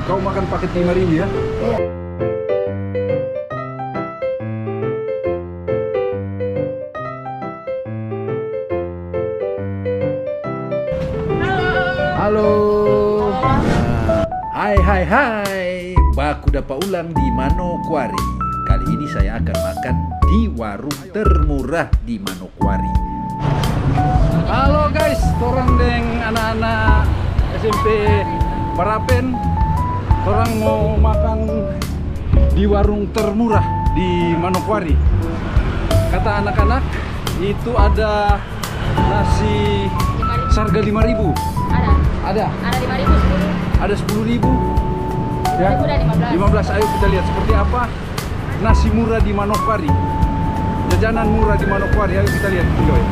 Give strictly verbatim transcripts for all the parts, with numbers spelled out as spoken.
Kau makan paket lima ribu ya? Iya. Halo. Nah, hai hai hai. Baku dapat ulang di Manokwari. Kali ini saya akan makan di warung termurah di Manokwari. Halo guys, torang deng anak-anak S M P Barapen. Torang mau makan di warung termurah di Manokwari. Kata anak-anak itu ada nasi seharga lima ribu. Ada. Ada. Ada lima ribu, sepuluh. Ada sepuluh ribu. Ya. Udah lima belas. lima belas. Ayo kita lihat seperti apa nasi murah di Manokwari. Jajanan murah di Manokwari. Ayo kita lihat. Enjoy.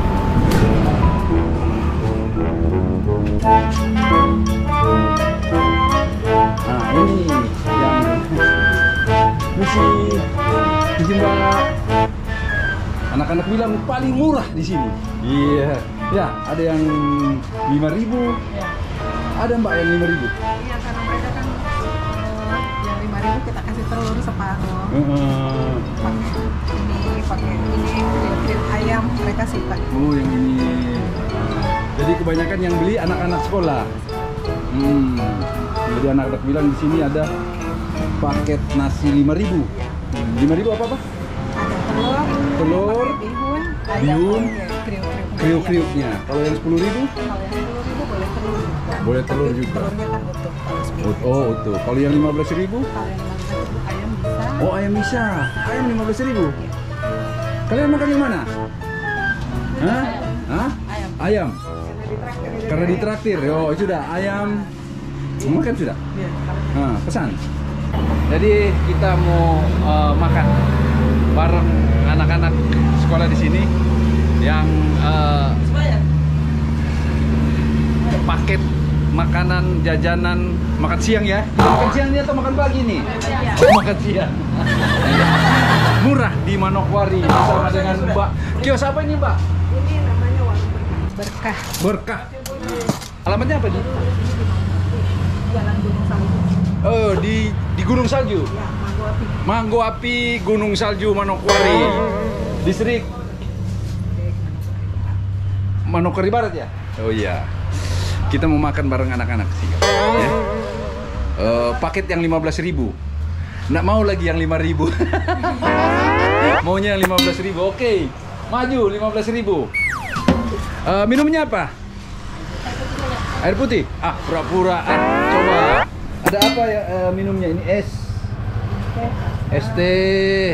Nah, ini yang misi misi mbak. Anak-anak bilang paling murah di sini. Iya. Ya, ada yang lima ribu. Ya. Ada mbak yang lima ribu. Iya, karena mereka kan uh, yang lima ribu kita kasih telur separuh. Uh, Pakai ini, pakai ini, kriuk ayam mereka suka. oh, yang ini. Jadi kebanyakan yang beli anak-anak sekolah. Hmm. Jadi anak-anak bilang di sini ada paket nasi lima ribu. lima ribu apa apa? Ada telur, Telur, pakai bihun, ada bihun, pakai kriuk-kriuk. kriuk-kriuknya. Kalau yang sepuluh ribu? Kalau yang sepuluh ribu boleh telur juga. Boleh telur Tapi juga. Telurnya kan utuh. Kalau sepuluh ribu. Oh, utuh. Kalau yang lima belas ribu? Kalau yang lima belas ribu ayam bisa. Oh, ayam bisa. Ayam lima belas ribu. Iya. Kalian makan yang mana? Hah? Hah? Ayam. Ayam. Karena ditraktir. Karena ditraktir. Oh, sudah ayam. Makan sudah. Iya, kalau Nah, pesan. Jadi kita mau uh, makan bareng anak-anak sekolah di sini yang uh, paket makanan jajanan makan siang ya. Makan siang ini atau makan pagi nih? Oh, makan siang. Murah di Manokwari bersama dengan Mbak. Kios apa ini, Mbak? ini namanya warung berkah. Berkah. Alamatnya apa nih? Jalan Gunung Salju. Oh, di di Gunung Salju. Ya, Manggo Api. Manggo Api Gunung Salju Manokwari. Distrik Manokwari Barat ya? Oh iya. Kita mau makan bareng anak-anak sih. Ya. Uh, paket yang lima belas ribu. Nggak mau lagi yang lima ribu. Maunya yang lima belas ribu. Oke. Maju lima belas ribu. Uh, minumnya apa? Air putih? Ah, pura-pura. Ah, coba. Ada apa ya uh, minumnya ini? Es. Es teh.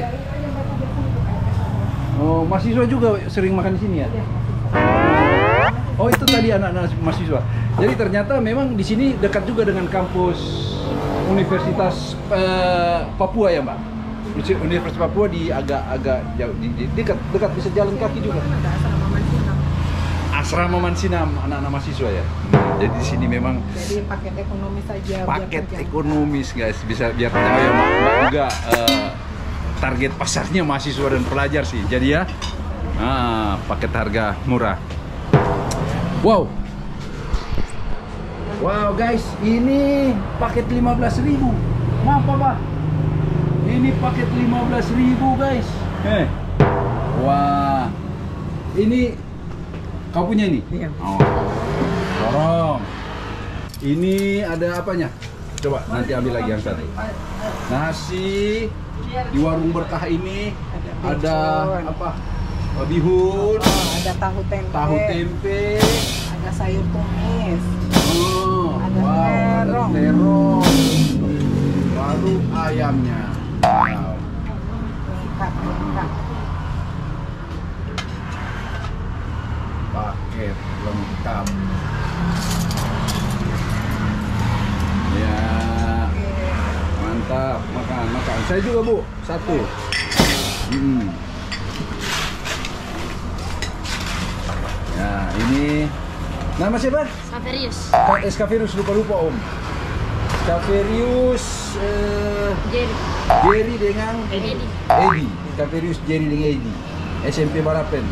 Oh, mahasiswa juga sering makan di sini ya? Oh, itu tadi anak-anak mahasiswa. Jadi ternyata memang di sini dekat juga dengan kampus Universitas uh, Papua ya, Mbak? Universitas Papua di agak-agak jauh, di, di, dekat, dekat bisa jalan kaki juga. Ada asrama Mansinam. Asrama Mansinam anak-anak mahasiswa ya. Jadi di sini memang Jadi paket ekonomi saja. biar paket terjangkau. ekonomis guys, bisa biar tahu ya Mbak, Mbak juga uh, target pasarnya mahasiswa dan pelajar sih. Jadi ya, nah, paket harga murah. Wow, wow guys, ini paket lima belas ribu. Maaf Pak, ini paket lima belas ribu guys. Eh, wah, ini kau punya ini? Iya. Oh, dorong. Ini ada apanya? Coba nanti ambil lagi yang satu. Nasi di warung berkah ini ada, bihun. apa? Bihun, Oh, ada tahu tempe. tahu tempe. Ada sayur tumis. Oh, Ada wow, ada terong. terong. Baru ayamnya. Wow. Lengkap, lengkap. Paket lengkap. Ya, mantap. Makan, makan. Saya juga Bu, satu. Hmm. Ya, ini nama siapa? Saverius. Skaverius, lupa-lupa Om. Skaverius eh, Jerry. Jerry dengan Edi. Edi. Skaverius Jerry dengan Edi. S M P Barapen.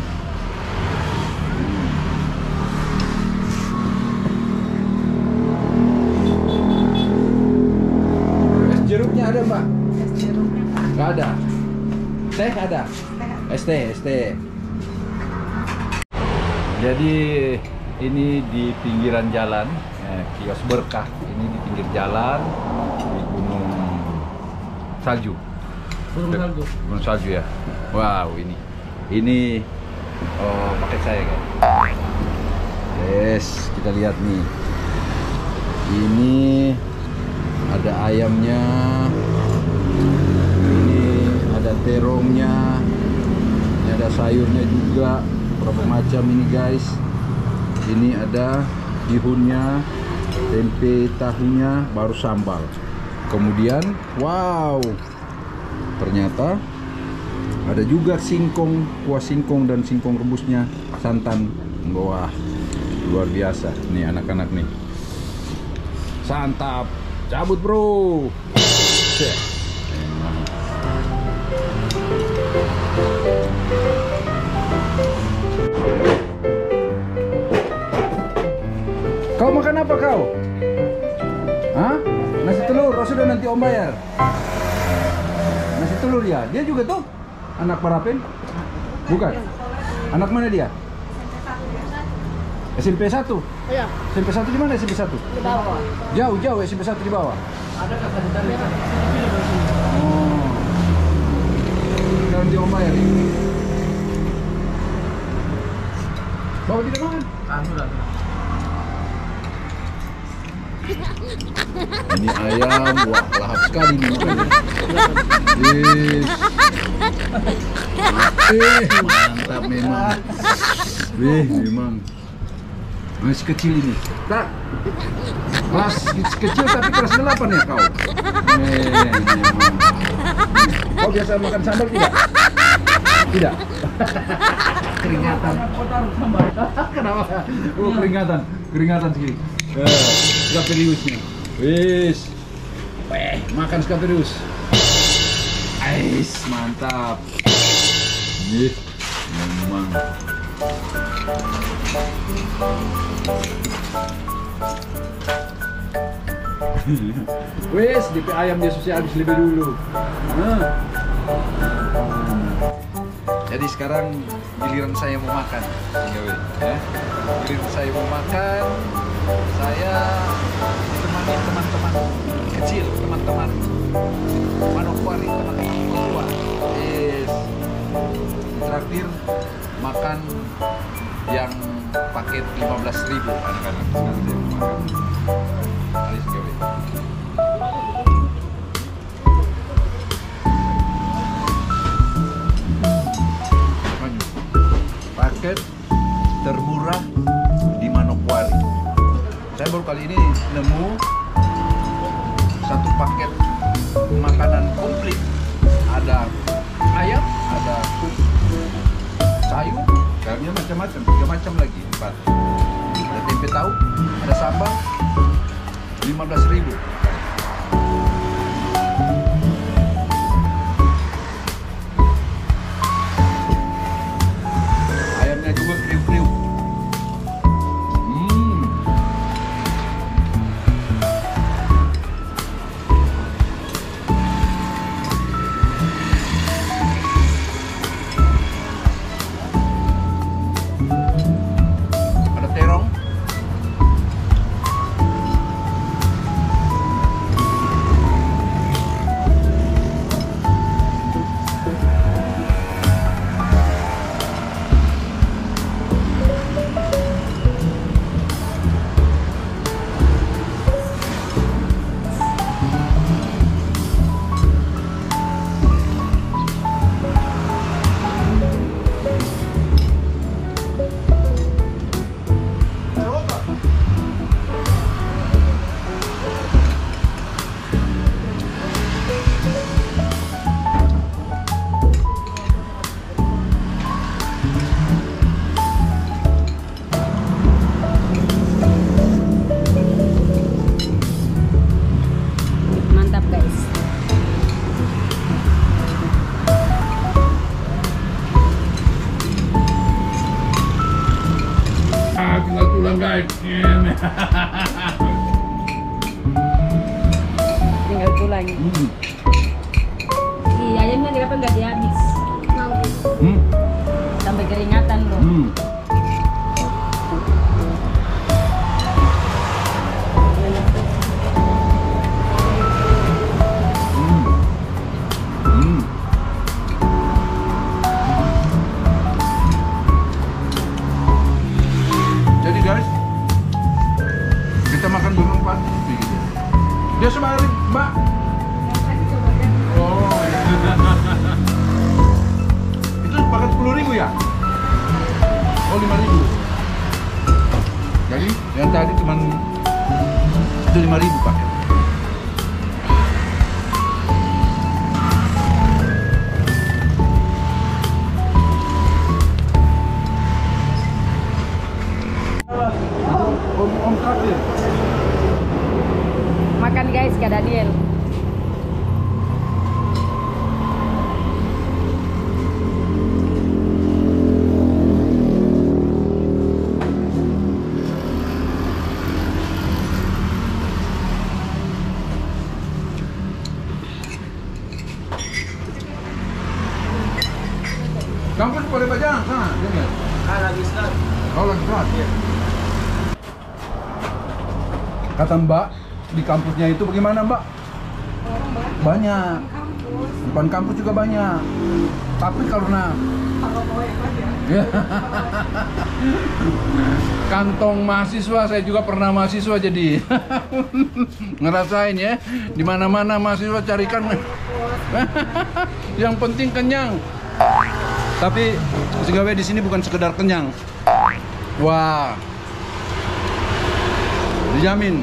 jeruknya ada Mbak? Es jeruknya nggak Nggak ada. Teh ada? ada. S T, S T. Jadi ini di pinggiran jalan, eh, kios berkah. Ini di pinggir jalan di Gunung Salju. Gunung Salju. Gunung Salju ya. Wow, ini. Ini oh, paket saya kan. Yes, kita lihat nih. Ini ada ayamnya. Ini ada terongnya. Ini ada sayurnya juga. Berapa macam ini guys. Ini ada bihunnya, tempe tahunya, baru sambal. Kemudian, wow, ternyata ada juga singkong, kuah singkong dan singkong rebusnya, santan. Wah, luar biasa. Nih anak-anak nih. Santap. Cabut bro. Cek. Emang. Kau makan apa kau? Hah? Nasi telur, oh sudah nanti om bayar. Nasi telur ya? Dia juga tuh? Anak Parapen? Bukan? Anak mana dia? S M P satu? Iya. S M P satu di mana S M P satu? Di bawah. Jauh, jauh S M P satu di bawah? Ada kata dari Oh. Kita nanti om bayar ya? Bawa tidak makan? kan sudah. Ini ayam, wah lahap sekali nih makannya. Yes. Eh, mantap memang. Wih, memang. Masih kecil ini. Tak. Kelas kecil tapi kelas delapan ya kau. Eh, memang. Kau biasa makan sambal tidak? Tidak. Keringatan. Kenapa? Oh, keringatan. Keringatan sedikit. Eh, Skaperiusnya. Wis. Weh, makan Skaperius. Ais, mantap. Nih, memang. Wis, D P ayam dia susah habis lebih dulu. Nah. Jadi sekarang giliran saya mau makan, ya. Giliran saya mau makan, saya ditemani teman-teman kecil, teman-teman Manokwari, teman-teman tua. Yes. Terakhir makan yang paket lima belas ribu anak-anak. Sekarang saya mau makan. Alis gawe. Paket termurah di Manokwari. Saya baru kali ini nemu satu paket makanan komplit. Ada ayam, ada sup, sayur, sayurnya macam-macam, tiga macam lagi, empat. Ada tempe tahu, ada sambal, lima belas ribu. Ayamnya juga kriuk-kriuk. Hmm. Ada terong. lagi. Hmm. Iya, ayamnya kenapa nggak dihabis? Hmm. Sampai keringatan loh. Hmm. Hmm. Jadi guys, kita makan berempat. Dia semarin, Mbak. Oh, itu paket sepuluh ribu ya? Oh, lima ribu. Jadi yang tadi cuma itu lima ribu paket. Om Om traktir. Makan guys, Kak Daniel. Kampus pada Bajang sana, dengar. Ah, lagi start. Oh, lagi kelas. Kata Mbak, di kampusnya itu bagaimana Mbak? Orang banyak Banyak. kampus. Depan kampus juga banyak. Tapi karena Kalau mau yang aja. ya, kantong mahasiswa, saya juga pernah mahasiswa jadi ngerasain ya. Di mana-mana mahasiswa carikan yang penting kenyang. Tapi Sigawe di sini bukan sekedar kenyang. Wah, dijamin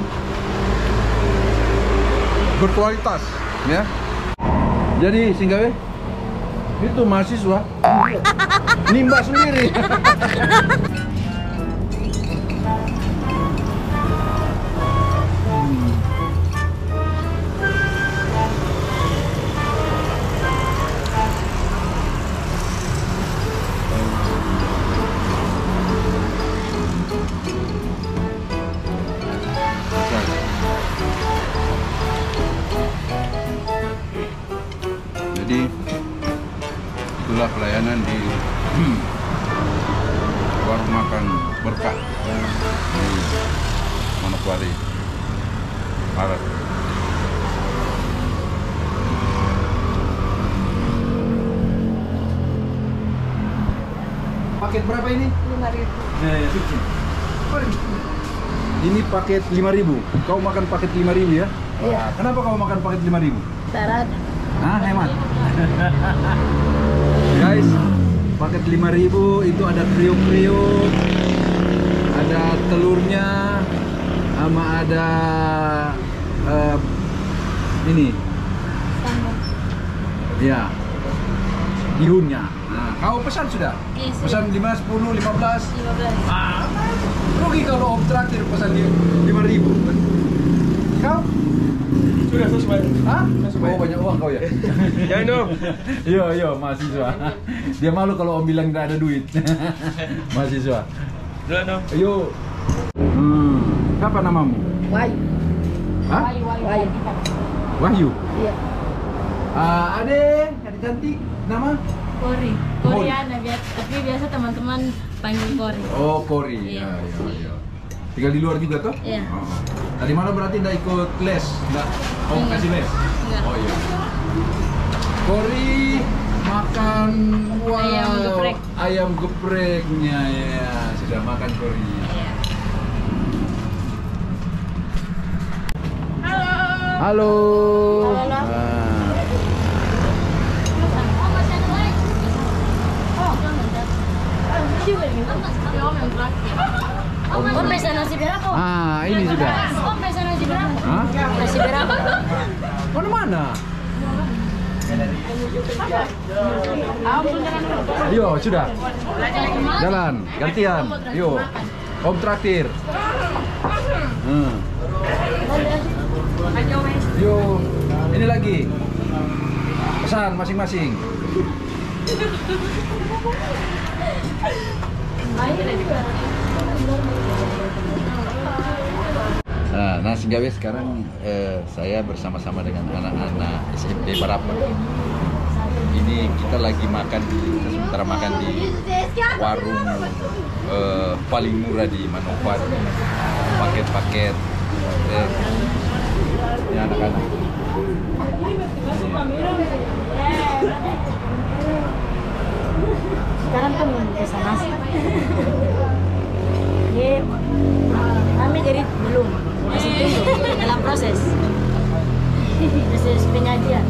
berkualitas ya. Jadi Sigawe itu mahasiswa nimba sendiri. Jadi itulah pelayanan di warung makan berkah di Manokwari Barat. Paket berapa ini? lima ribu. Ya, ya, ini paket lima ribu. Kau makan paket lima ribu ya? Iya. Kenapa kau makan paket lima ribu? Syarat. Hah, hemat. Guys, paket lima ribu itu ada kriuk-kriuk, ada telurnya, sama ada uh, ini. Ya. Bihunnya. Nah, kau pesan sudah? Iya, sudah. Pesan lima, sepuluh, lima belas. lima belas. Ah, rugi kalau om traktir pesan lima ribu. Kau? Sudah sesuai. Hah? Oh, banyak uang kau ya? Jangan dong. Yo, yo, mahasiswa. Dia malu kalau om bilang tidak ada duit. Mahasiswa. Sudah dong. Ayo. Hmm, siapa namamu? Wahyu. Hah? Wahyu. Wahyu. Wahyu. Iya. Ah, Ade, adik cantik. Nama? Kori, Koreana biasa, tapi biasa teman-teman panggil Kori. Oh, Kori. Iya. Ya, ya, ya. Tinggal di luar juga toh? Iya. Oh. Tadi malam berarti tidak ikut les? Enggak? Oh, Enggak. kasih les? Enggak. Oh iya. Kori makan wow, Ayam geprek. ayam gepreknya ya. Sudah makan Kori. Iya. Halo. Halo. Ah. Oh, masih ada lagi. Oh, Om, Om pesan nasi berapa? Om? Ah, ini sudah. Om pesan nasi berapa? Hah? Nasi berapa? Mana mana? Yo, sudah. Jalan, gantian. Yo. Om traktir. Hmm. Yo, ini lagi. Pesan masing-masing. Nah, nah sehingga wes sekarang eh, saya bersama-sama dengan anak-anak S M P Barapen. Ini kita lagi makan di sementara makan di warung eh, paling murah di Manokwari. Paket-paket. Eh, ini anak-anak. Sekarang tuh pesan nasi. Ini kami jadi belum masih tunggu dalam proses proses penyajian.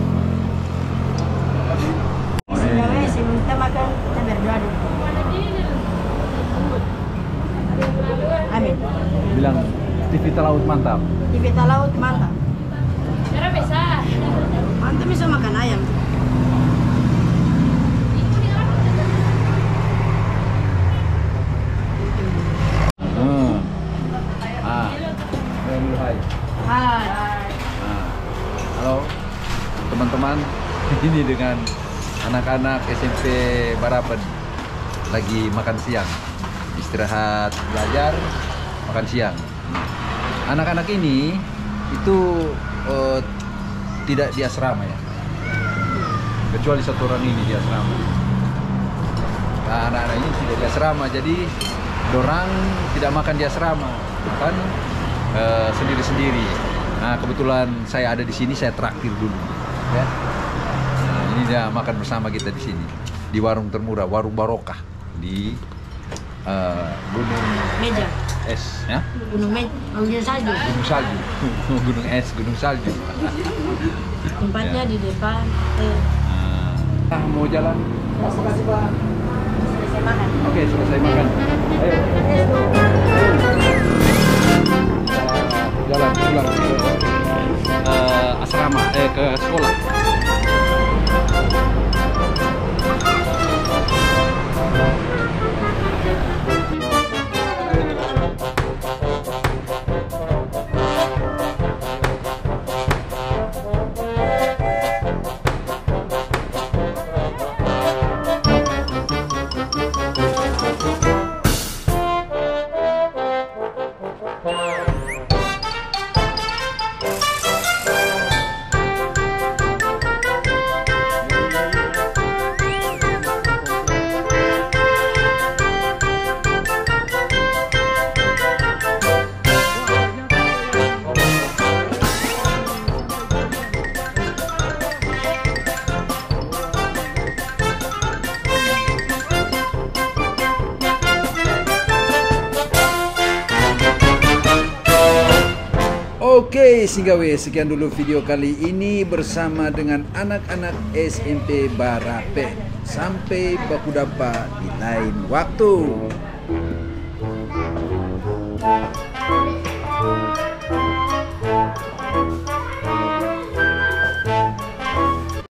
Sebenarnya sebelum kita makan kita berdoa dulu. Amin. Bilang Tivita Laut mantap. Tivita Laut mantap. Cara bisa. Mantap bisa makan ayam. Hmm. Ah. Hai. Hai. Nah, halo teman-teman, ini dengan anak-anak S M P Barapen lagi makan siang, istirahat belajar, makan siang. Anak-anak ini itu uh, tidak di asrama ya, kecuali satu orang ini di asrama. Nah, anak-anak ini tidak di asrama, jadi dorang tidak makan di asrama, makan uh, sendiri-sendiri. Nah, kebetulan saya ada di sini, saya traktir dulu, ya. Nah, ini dia makan bersama kita di sini di warung termurah, warung Barokah di uh, Gunung Meja. Es, ya? Gunung Meja. Gunung salju. Gunung salju, gunung es, gunung salju. Tempatnya Ya. di depan. Eh, Nah, mau jalan? Terima kasih Pak. selesai makan. Oke, selesai makan. Ayo. Jalan pulang ke uh, asrama, eh ke sekolah. Oke, sehingga wes sekian dulu video kali ini bersama dengan anak-anak S M P Barapen. Sampai baku dapat di lain waktu.